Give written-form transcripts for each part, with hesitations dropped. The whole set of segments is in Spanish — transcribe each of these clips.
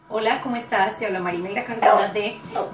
Hola, ¿cómo estás? Te habla María Imelda Cardona de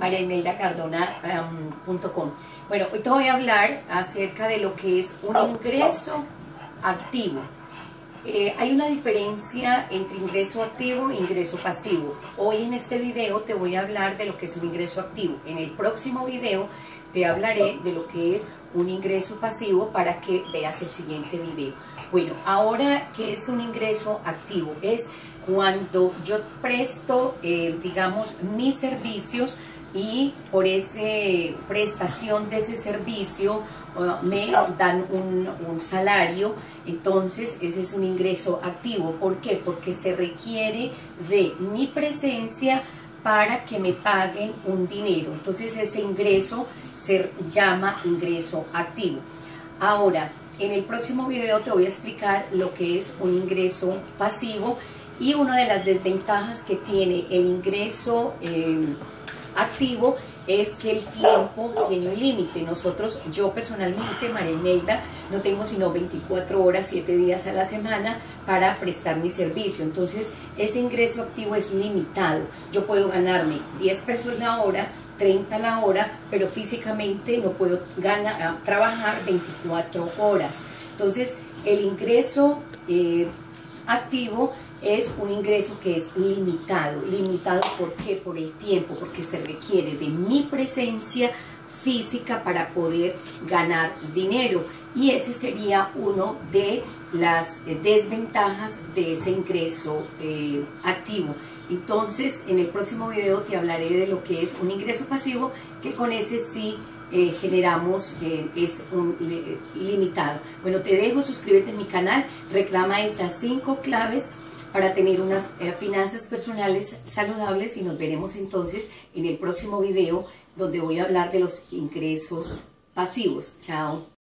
mariaimeldacardona.com. Bueno, hoy te voy a hablar acerca de lo que es un ingreso activo. Hay una diferencia entre ingreso activo e ingreso pasivo. Hoy en este video te voy a hablar de lo que es un ingreso activo. En el próximo video te hablaré de lo que es un ingreso pasivo para que veas el siguiente video. Bueno, ahora, ¿qué es un ingreso activo? Es cuando yo presto, digamos, mis servicios y por esa prestación de ese servicio me dan un salario. Entonces ese es un ingreso activo. ¿Por qué? Porque se requiere de mi presencia para que me paguen un dinero. Entonces ese ingreso se llama ingreso activo. Ahora, en el próximo video te voy a explicar lo que es un ingreso pasivo. Y una de las desventajas que tiene el ingreso activo es que el tiempo tiene un límite. Yo personalmente, María Imelda, no tengo sino 24 horas, 7 días a la semana para prestar mi servicio. Entonces, ese ingreso activo es limitado. Yo puedo ganarme 10 pesos la hora, 30 la hora, pero físicamente no puedo trabajar 24 horas. Entonces, el ingreso activo es un ingreso que es limitado. ¿Limitado por qué? Por el tiempo, porque se requiere de mi presencia física para poder ganar dinero. Y ese sería uno de las desventajas de ese ingreso activo. Entonces, en el próximo video te hablaré de lo que es un ingreso pasivo, que con ese sí generamos, es ilimitado. Bueno, te dejo, suscríbete a mi canal, reclama estas 5 claves para tener unas finanzas personales saludables, y nos veremos entonces en el próximo video donde voy a hablar de los ingresos pasivos. Chao.